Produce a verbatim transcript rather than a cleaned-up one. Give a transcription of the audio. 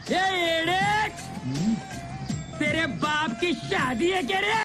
ये एड़े, तेरे बाप की शादी है क्या रे?